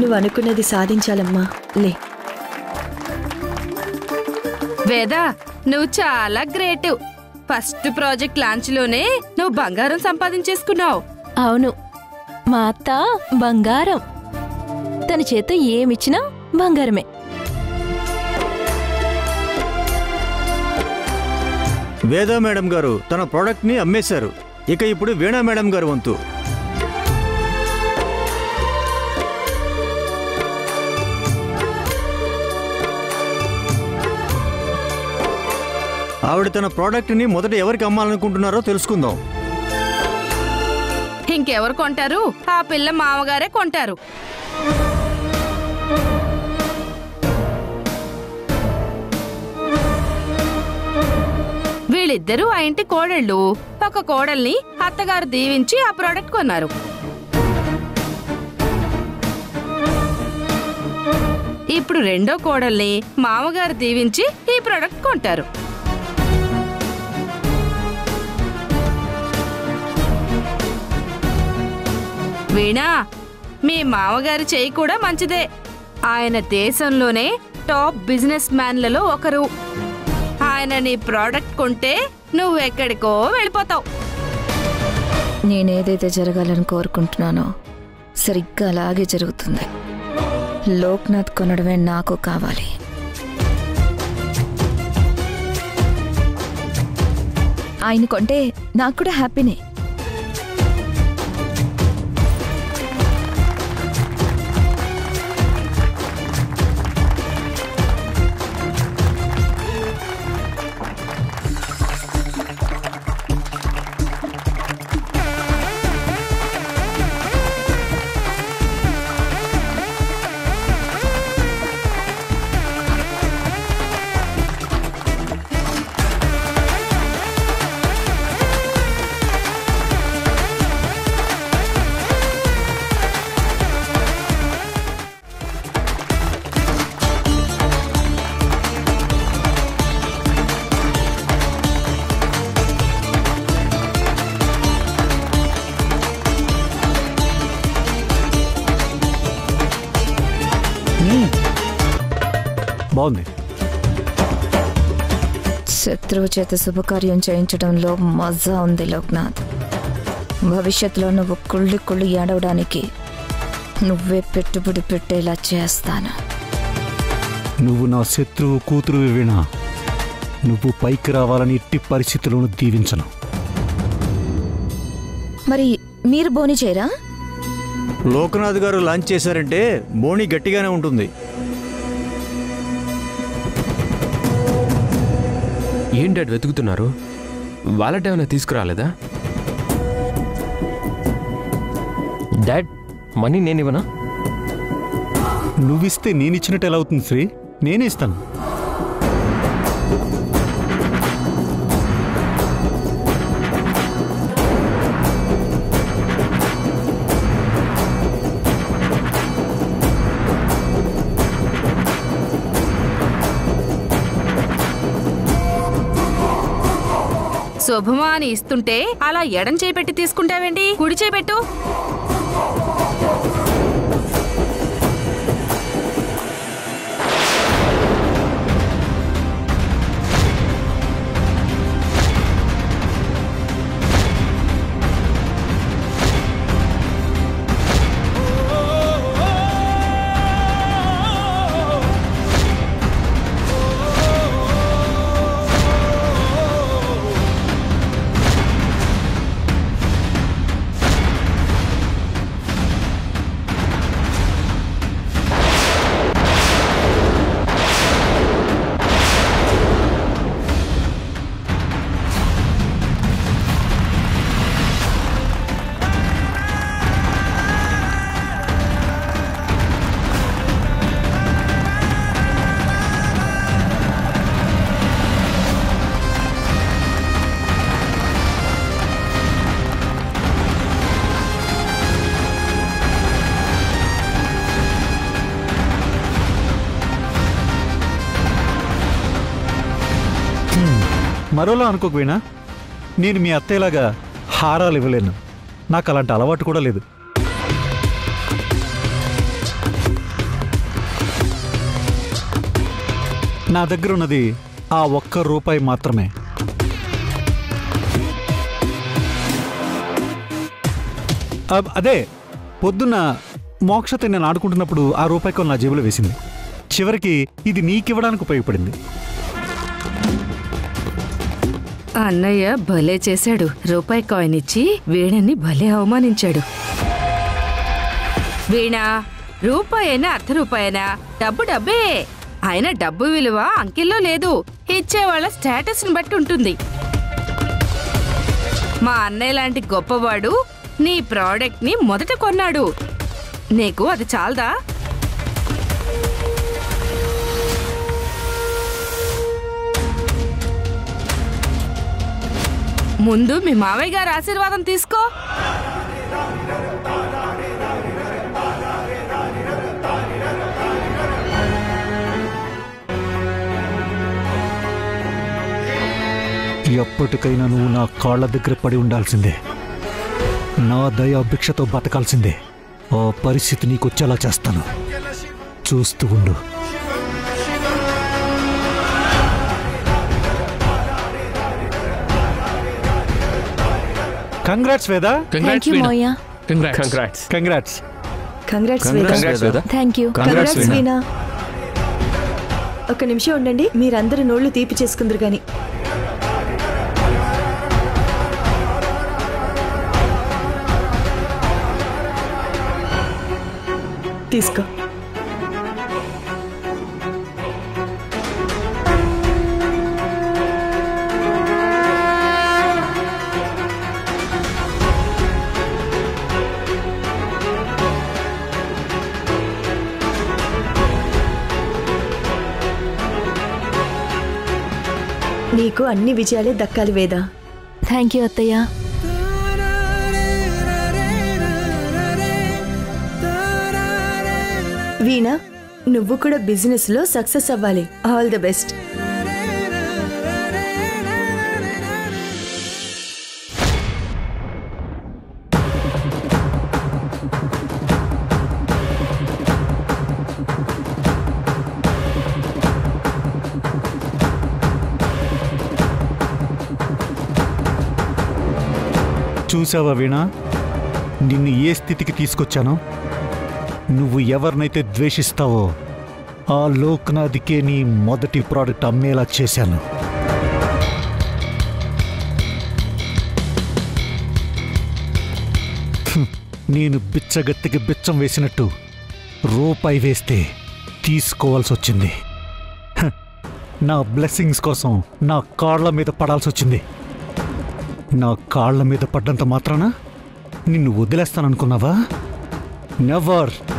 నువ్వు అనుకున్నది సాధించాలమ్మా. లే వేద, నువ్వు చాలా గ్రేట్. ఫస్ట్ ప్రాజెక్ట్ లాంచ్ లోనే నువ్వు బంగారం సంపాదించేసుకున్నావు. అవును, మా అత్త బంగారం. తన చేత ఏమిచ్చినా బంగారమే. వేదా మేడం గారు తన ప్రోడక్ట్ ని అమ్మేశారు. ఇక ఇప్పుడు వీణా మేడం గారు వంతు. ఆవిడ తన ప్రోడక్ట్ ని మొదట ఎవరికి అమ్మాలనుకుంటున్నారో తెలుసుకుందాం. ఇంకెవరు కొంటారు? ఆ పిల్ల మామగారే కొంటారు. వీళ్ళిద్దరూ ఆ ఇంటి కోడళ్ళు. ఒక కోడల్ని అత్తగారు దీవించి ఆ ప్రోడక్ట్ కొన్నారు. ఇప్పుడు రెండో కోడల్ని మామగారు దీవించి ఈ ప్రోడక్ట్ కొంటారు. వీణా, మీ మామగారి చెయ్యి కూడా మంచిదే. ఆయన దేశంలోనే టాప్ బిజినెస్ మ్యాన్లలో ఒకరు. ఆయన నీ ప్రోడక్ట్ కొంటే నువ్వెక్కడికో వెళ్ళిపోతావు. నేనేదైతే జరగాలని కోరుకుంటున్నానో సరిగ్గా అలాగే జరుగుతుంది. లోక్నాథ్ కొనడమే నాకు కావాలి. ఆయన కొంటే నాకు కూడా హ్యాపీనే. బాగుంది. శత్రువు చేత శుభకార్యం చేయించడంలో మజా ఉంది లోక్నాథ్. భవిష్యత్తులో నువ్వు కుళ్ళి కుళ్ళి ఏడవడానికి నువ్వే పెట్టుబడి పెట్టేలా చేస్తాను. నువ్వు నా శత్రువు కూతురు వీణా. నువ్వు పైకి రావాలని ఎట్టి పరిస్థితుల్లోనూ దీవించను. మరి మీరు బోని చేయరా? లోకనాథ్ గారు లాంచ్ చేశారంటే బోని గట్టిగానే ఉంటుంది. ఏం డాడ్ వెతుకుతున్నారు? వాలెట్ ఏమైనా తీసుకురాలేదా? డాడ్, మనీ నేను ఇవ్వనా? నువ్విస్తే నేనిచ్చినట్టు ఎలా అవుతుంది శ్రీ? నేనే ఇస్తాను. శుభమా అని ఇస్తుంటే అలా ఎడం చేపెట్టి తీసుకుంటావేంటి? కుడి చేపెట్టు. మరోలా అనుకోకపోయినా నేను మీ అత్తయ్యలాగా హారాలు ఇవ్వలేను. నాకు అలాంటి అలవాటు కూడా లేదు. నా దగ్గర ఉన్నది ఆ ₹1 మాత్రమే. అదే పొద్దున్న మోక్షతో నేను ఆడుకుంటున్నప్పుడు ఆ ₹1 నా జేబులో వేసింది. చివరికి ఇది నీకివ్వడానికి ఉపయోగపడింది. అన్నయ్య భలే చేశాడు. ₹1 ఇచ్చి వీణని భలే అవమానించాడు. వీణ, రూపాయైనా ₹1 డబ్బు డబ్బే. ఆయన డబ్బు విలువ అంకెల్లో లేదు, ఇచ్చేవాళ్ళ స్టేటస్ని బట్టి ఉంటుంది. మా అన్నయ్య లాంటి గొప్పవాడు నీ ప్రోడక్ట్ ని మొదట కొన్నాడు. నీకు అది చాలదా? ముందు మీ మావయ్య గారి ఆశీర్వాదం తీసుకో. ఎప్పటికైనా నువ్వు నా కాళ్ళ దగ్గర పడి ఉండాల్సిందే. నా దయాభిక్షతో బతకాల్సిందే. ఆ పరిస్థితి నీకొచ్చేలా చేస్తాను. చూస్తూ ఉండు. కంగ్రాట్స్ వేదా. థ్యాంక్ యూ మోయా. Congrats. Congrats. Congrats congrats Veda. Thank you. Congrats Veena. ఒక నిమిషం ఉండండి, మీరందరూ నోళ్లు తీపి చేసుకుందరు గాని. తీసుకో. నీకు అన్ని విజయాలే దక్కాలి వేదా. థ్యాంక్ యూ అత్తయ్య. వీణా, నువ్వు కూడా బిజినెస్ లో సక్సెస్ అవ్వాలి. All the best. చూసావా వీణా, నిన్ను ఏ స్థితికి తీసుకొచ్చానో? నువ్వు ఎవరినైతే ద్వేషిస్తావో ఆ లోక్నాథ్కే నీ మొదటి ప్రోడక్ట్ అమ్మేలా చేశాను. నేను బిచ్చగత్తికి బిచ్చం వేసినట్టు ₹1 వేస్తే తీసుకోవాల్సి వచ్చింది. నా బ్లెస్సింగ్స్ కోసం నా కాళ్ళ మీద పడాల్సి వచ్చింది. నా కాళ్ళ మీద పడ్డంత మాత్రాన నిన్ను వదిలేస్తాననుకున్నావా? నెవర్.